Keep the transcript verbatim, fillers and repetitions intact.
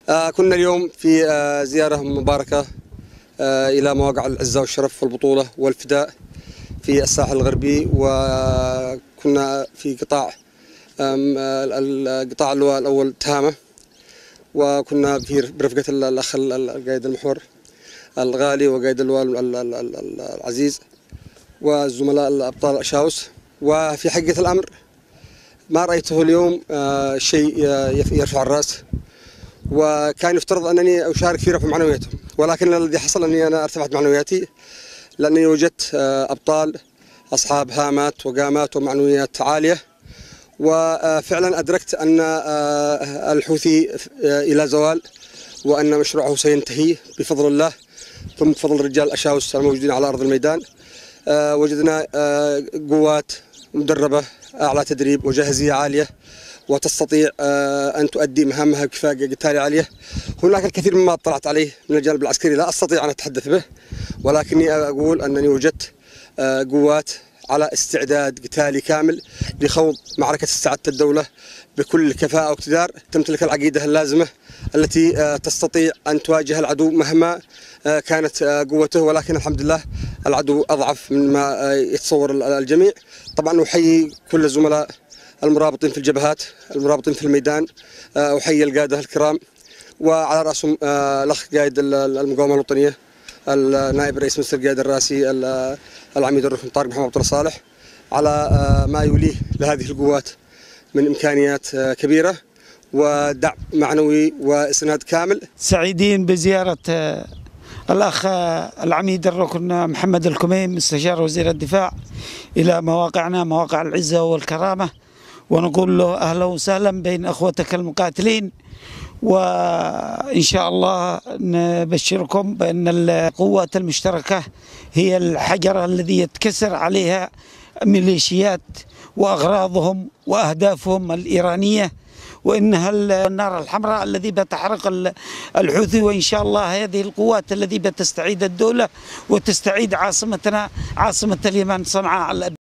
آه كنا اليوم في آه زيارة مباركة آه إلى مواقع العزة والشرف والبطولة والفداء في الساحل الغربي، وكنا في قطاع القطاع الأول تهامة، وكنا في برفقة الأخ قائد المحور الغالي وقائد اللواء العزيز والزملاء الأبطال الأشاوس. وفي حقيقة الأمر ما رأيته اليوم آه شيء يرفع الرأس، وكان يفترض أنني أشارك في رفع معنوياتهم، ولكن الذي حصل أني أنا ارتفعت معنوياتي لأنني وجدت أبطال أصحاب هامات وقامات ومعنويات عالية. وفعلا أدركت أن الحوثي إلى زوال، وأن مشروعه سينتهي بفضل الله، ثم بفضل رجال الأشاوس الموجودين على أرض الميدان. وجدنا قوات مدربة أعلى تدريب وجاهزية عالية، وتستطيع أن تؤدي مهامها بكفاءة قتالية عالية. هناك الكثير مما اطلعت عليه من الجانب العسكري لا أستطيع أن أتحدث به، ولكني أقول أنني وجدت قوات على استعداد قتالي كامل لخوض معركة استعادة الدولة بكل كفاءة واقتدار. تمتلك العقيدة اللازمة التي تستطيع أن تواجه العدو مهما كانت قوته، ولكن الحمد لله العدو أضعف مما يتصور الجميع. طبعا أحيي كل الزملاء المرابطين في الجبهات، المرابطين في الميدان، أحيي القادة الكرام، وعلى رأسهم الأخ قائد المقاومة الوطنية النائب رئيس مجلس القيادة الرئاسي العميد الركن طارق محمد عبد الله صالح، على ما يوليه لهذه القوات من إمكانيات كبيرة ودعم معنوي وإسناد كامل. سعيدين بزيارة الأخ العميد الركن محمد الكميم مستشار وزير الدفاع إلى مواقعنا، مواقع العزة والكرامة، ونقول له أهلا وسهلا بين أخوتك المقاتلين. وإن شاء الله نبشركم بأن القوات المشتركة هي الحجر الذي يتكسر عليها ميليشيات وأغراضهم وأهدافهم الإيرانية، وإنها النار الحمراء الذي بتحرق الحوثي. وإن شاء الله هذه القوات التي بتستعيد الدولة وتستعيد عاصمتنا عاصمة اليمن صنعاء.